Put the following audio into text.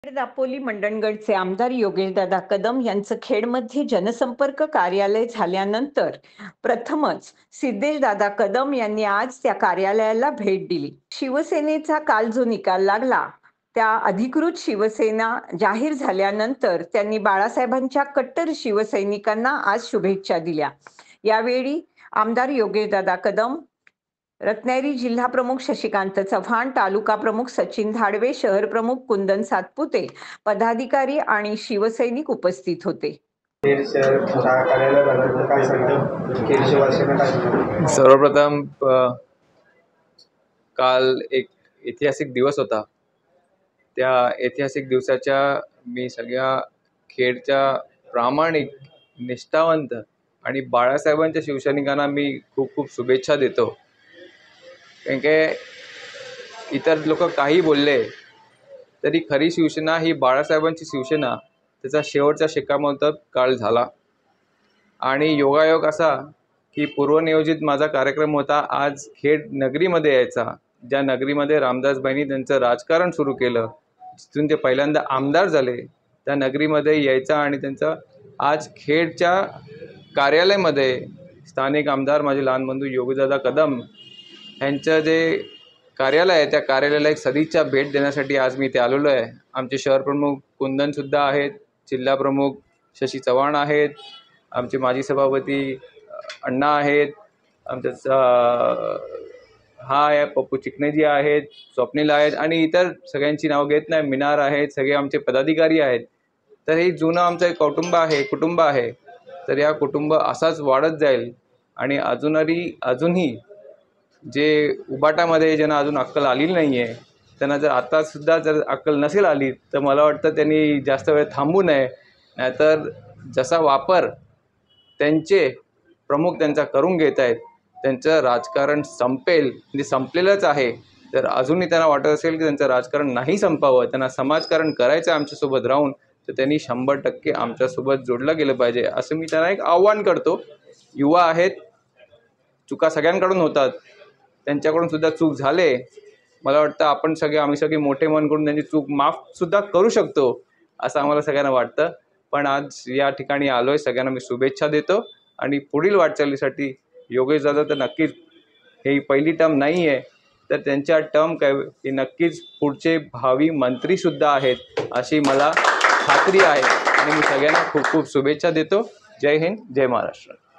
दापोली मंडणगडचे आमदार योगेशदादा कदम यांचं खेडमध्ये जनसंपर्क कार्यालय झाल्यानंतर प्रथमच सिद्धेशदादा कदम यांनी आज त्या कार्यालयाला भेट दिली। शिवसेनेचा काल जो निकाल लागला त्या अधिकृत शिवसेना जाहीर झाल्यानंतर त्यांनी बाळासाहेबांच्या कट्टर शिवसैनिकांना आज शुभेच्छा दिल्या। यावेळी आमदार योगेशदादा कदम, रत्नागिरी जिल्हा प्रमुख शशिकांत चव्हाण, तालुका प्रमुख सचिन धाडवे, शहर प्रमुख कुंदन सातपुते, पदाधिकारी आणि शिवसैनिक उपस्थित होते। सर्वप्रथम काल एक ऐतिहासिक दिवस होता। त्या ऐतिहासिक दिवसाच्या मी सगळ्या खेडच्या प्रामाणिक, निष्ठावंत आणि बाळासाहेबांच्या शिवसैनिकांना मी खूप खूप शुभेच्छा देतो। कारण की इतर लोक काही बोलले तरी खरी शिवसेना ही बाळासाहेबांची शिवसेना, त्याचा शेवटचा शिक्कामोर्तब काल झाला। आणि योगायोग असा की पूर्वनियोजित माझा कार्यक्रम होता आज खेड नगरीमध्ये यायचा, ज्या नगरीमध्ये रामदासबाईंनी त्यांचं राजकारण सुरू केलं, जिथून ते पहिल्यांदा आमदार झाले, त्या नगरीमध्ये यायचा आणि त्यांचं आज खेडच्या कार्यालयामध्ये स्थानिक आमदार माझे लहान बंधू योगेशदादा कदम यांचं जे कार्यालय आहे त्या कार्यालयाला एक सदिच्छा भेट देण्यासाठी आज मी इथे आलेलो आहे। आमचे शहर प्रमुख कुंदनसुद्धा आहेत, जिल्हा प्रमुख शशी चव्हाण आहेत, आमचे माजी सभापती अण्णा आहेत, आमच्या हा आहे पप्पू चिकनेजी आहेत, स्वप्नील आहेत आणि इतर सगळ्यांची नाव घेत नाही, मिनार आहेत, सगळे आमचे पदाधिकारी आहेत। तर हे जुनं आमचं एक कुटुंब आहे। तर या कुटुंब असाच वाढत जाईल आणि अजूनही जे उबाटामध्ये ज्यांना अजून अक्कल आलेली नाही आहे त्यांना जर आतासुद्धा जर अक्कल नसेल आली तर मला वाटतं त्यांनी जास्त वेळ थांबू नये, नाहीतर जसा वापर त्यांचे प्रमुख त्यांचा करून घेत आहेत त्यांचं राजकारण संपेल, म्हणजे संपलेलंच आहे। तर अजूनही त्यांना वाटत असेल की त्यांचं राजकारण नाही संपावं, त्यांना समाजकारण करायचं आमच्यासोबत राहून, तर त्यांनी 100% आमच्यासोबत जोडलं गेलं पाहिजे असं मी त्यांना एक आव्हान करतो। युवा आहेत, चुका सगळ्यांकडून होतात, त्यांच्याकडून सुद्धा चूक झाले, मला वाटतं आम्ही सगळे मोठे मन करून त्यांची चूक माफसुद्धा करू शकतो असं आम्हाला सगळ्यांना वाटतं। पण आज या ठिकाणी आलो आहे, सगळ्यांना मी शुभेच्छा देतो आणि पुढील वाटचालीसाठी योगेशदादा तर नक्कीच ही पहिली टर्म नाही आहे, तर त्यांच्या टर्म काय हे नक्कीच पुढचे भावी मंत्रीसुद्धा आहेत अशी मला खात्री आहे आणि मी सगळ्यांना खूप खूप शुभेच्छा देतो। जय हिंद, जय महाराष्ट्र।